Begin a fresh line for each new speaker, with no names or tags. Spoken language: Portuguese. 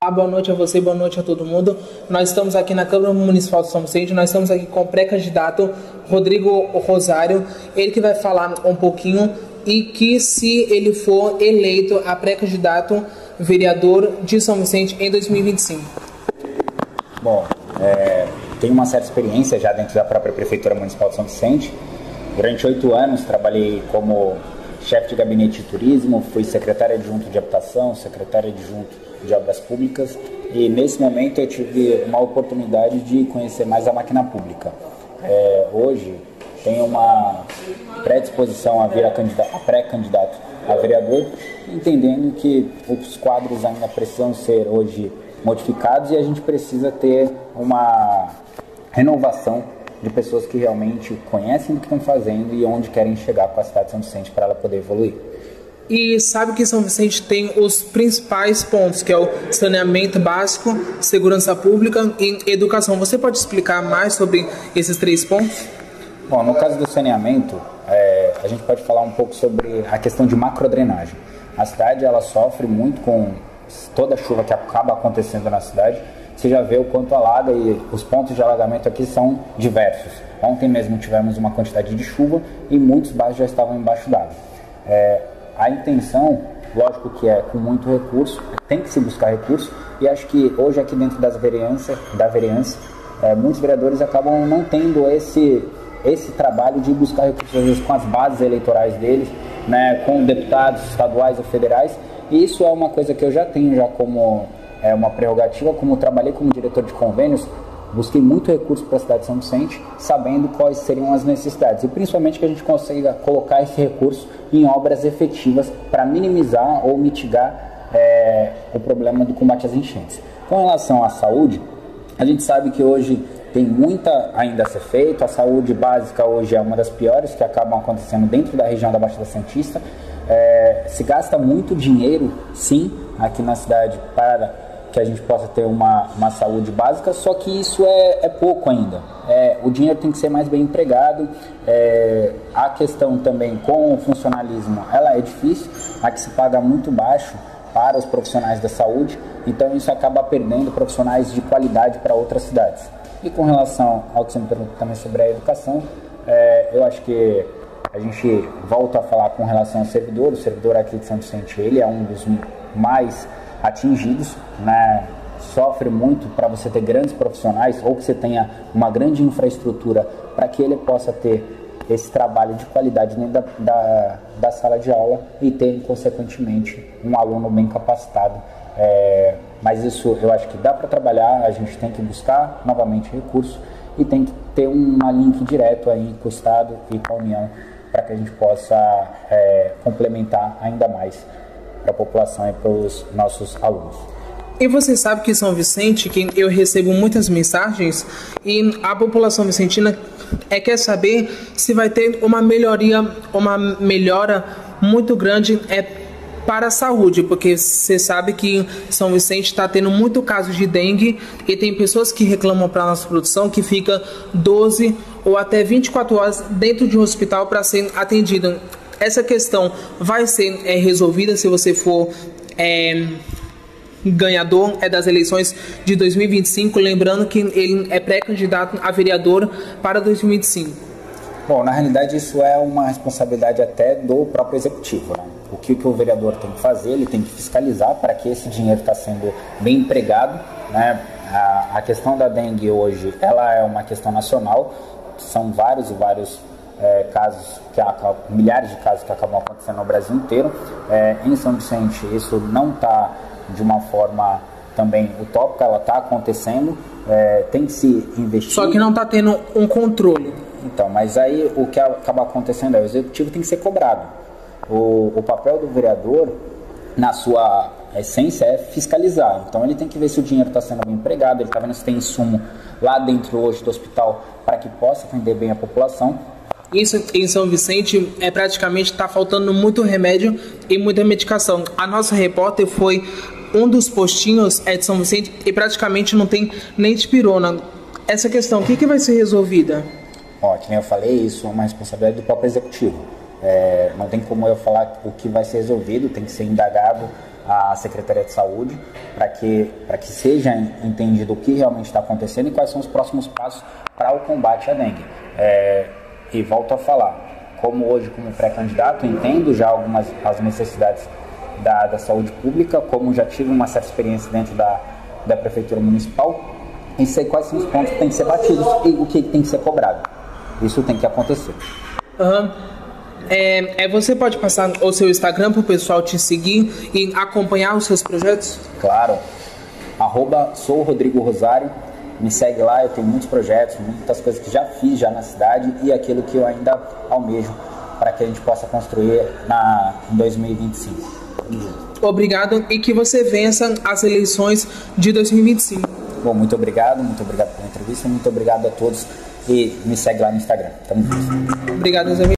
Boa noite a você, boa noite a todo mundo. Nós estamos aqui na Câmara Municipal de São Vicente, nós estamos aqui com o pré-candidato Rodrigo Rosário, ele que vai falar um pouquinho e que se ele for eleito a pré-candidato vereador de São Vicente em 2025.
Bom, tenho uma certa experiência já dentro da própria Prefeitura Municipal de São Vicente. Durante 8 anos trabalhei como chefe de gabinete de turismo, fui secretário adjunto de habitação, secretário adjunto de obras públicas e nesse momento eu tive uma oportunidade de conhecer mais a máquina pública. Hoje tenho uma predisposição a vir a pré-candidato a vereador, entendendo que os quadros ainda precisam ser hoje modificados e a gente precisa ter uma renovação de pessoas que realmente conhecem o que estão fazendo e onde querem chegar com a cidade de São Vicente para ela poder evoluir.
E sabe que São Vicente tem os principais pontos, que é o saneamento básico, segurança pública e educação. Você pode explicar mais sobre esses 3 pontos?
Bom, no caso do saneamento, a gente pode falar um pouco sobre a questão de macrodrenagem. A cidade ela sofre muito com toda a chuva que acaba acontecendo na cidade. Você já vê o quanto alaga e os pontos de alagamento aqui são diversos. Ontem mesmo tivemos uma quantidade de chuva e muitos bairros já estavam embaixo d'água. A intenção, lógico que é com muito recurso, tem que se buscar recurso e acho que hoje aqui dentro da vereança, muitos vereadores acabam não tendo esse trabalho de buscar recursos, às vezes com as bases eleitorais deles, né, com deputados estaduais ou federais, e isso é uma coisa que eu já tenho já como uma prerrogativa, como trabalhei como diretor de convênios, busquei muito recurso para a cidade de São Vicente, sabendo quais seriam as necessidades e principalmente que a gente consiga colocar esse recurso em obras efetivas para minimizar ou mitigar o problema do combate às enchentes. Com relação à saúde, a gente sabe que hoje tem muita ainda a ser feito, a saúde básica hoje é uma das piores que acabam acontecendo dentro da região da Baixada Santista. Se gasta muito dinheiro, sim, aqui na cidade para que a gente possa ter uma saúde básica, só que isso é pouco ainda. O dinheiro tem que ser mais bem empregado. A questão também com o funcionalismo, ela é difícil, aqui se paga muito baixo para os profissionais da saúde, então isso acaba perdendo profissionais de qualidade para outras cidades. E com relação ao que você me perguntou também sobre a educação, eu acho que a gente volta a falar com relação ao servidor. O servidor aqui de São Vicente, ele é um dos mais atingidos, né? Sofre muito para você ter grandes profissionais ou que você tenha uma grande infraestrutura para que ele possa ter esse trabalho de qualidade dentro da sala de aula e ter, consequentemente, um aluno bem capacitado. Mas isso eu acho que dá para trabalhar, a gente tem que buscar novamente recursos e tem que ter uma link direto aí com o Estado e com a União para que a gente possa complementar ainda mais para a população e para os nossos alunos.
E você sabe que São Vicente, que eu recebo muitas mensagens e a população vicentina quer saber se vai ter uma melhora muito grande para a saúde, porque você sabe que São Vicente está tendo muito caso de dengue e tem pessoas que reclamam para a nossa produção que fica 12 ou até 24 horas dentro de um hospital para ser atendido. Essa questão vai ser resolvida se você for ganhador das eleições de 2025, lembrando que ele é pré-candidato a vereador para 2025.
Bom, na realidade isso é uma responsabilidade até do próprio executivo, né? O que o vereador tem que fazer, ele tem que fiscalizar para que esse dinheiro está sendo bem empregado, né? A questão da dengue hoje, ela é uma questão nacional, são vários e vários casos, milhares de casos que acabam acontecendo no Brasil inteiro. Em São Vicente isso não está de uma forma também utópica, ela está acontecendo, tem que se investir.
Só que não está tendo um controle.
Então, mas aí o que acaba acontecendo o executivo tem que ser cobrado. O papel do vereador, na sua essência, é fiscalizar. Então ele tem que ver se o dinheiro está sendo bem empregado, ele está vendo se tem insumo lá dentro hoje do hospital para que possa atender bem a população.
Isso em São Vicente praticamente está faltando muito remédio e muita medicação. A nossa repórter foi um dos postinhos de São Vicente e praticamente não tem nem dipirona. Essa questão, o que vai ser resolvida?
Que nem eu falei, isso é uma responsabilidade do próprio executivo. Não tem como eu falar o que vai ser resolvido, tem que ser indagado à Secretaria de Saúde para que seja entendido o que realmente está acontecendo e quais são os próximos passos para o combate à dengue. E volto a falar, como hoje como pré-candidato, entendo já as necessidades da saúde pública, como já tive uma certa experiência dentro da Prefeitura Municipal, e sei quais são os pontos que têm que ser batidos e o que tem que ser cobrado. Isso tem que acontecer.
Você pode passar o seu Instagram para o pessoal te seguir e acompanhar os seus projetos?
Claro. @souRodrigoRosário. Me segue lá, eu tenho muitos projetos, muitas coisas que já fiz já na cidade e aquilo que eu ainda almejo para que a gente possa construir em 2025.
Obrigado e que você vença as eleições de 2025.
Bom, muito obrigado pela entrevista, muito obrigado a todos e me segue lá no Instagram. Tamo junto.
Obrigado, Zé.